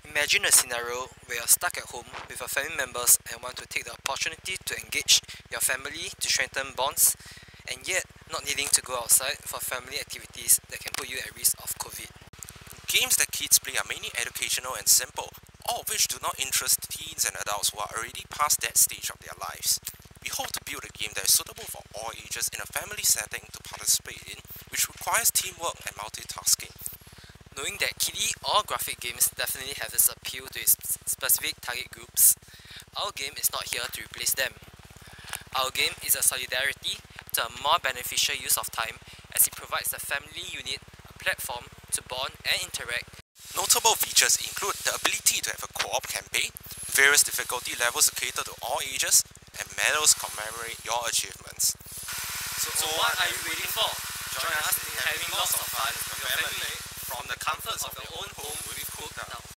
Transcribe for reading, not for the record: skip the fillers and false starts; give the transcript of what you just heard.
Imagine a scenario where you're stuck at home with your family members and want to take the opportunity to engage your family to strengthen bonds, and yet not needing to go outside for family activities that can put you at risk of COVID. Games that kids play are mainly educational and simple, all of which do not interest teens and adults who are already past that stage of their lives. We hope to build a game that is suitable for all ages in a family setting to participate in, which requires teamwork and multitasking. Knowing that kiddie or graphic games definitely have its appeal to its specific target groups, our game is not here to replace them. Our game is a solidarity to a more beneficial use of time, as it provides the family unit a platform to bond and interact. Notable features include the ability to have a co-op campaign, various difficulty levels to cater to all ages, and medals commemorate your achievements. So what are you waiting for? Join us in having lots of fun with your family from the comforts of your own home with Cook Now.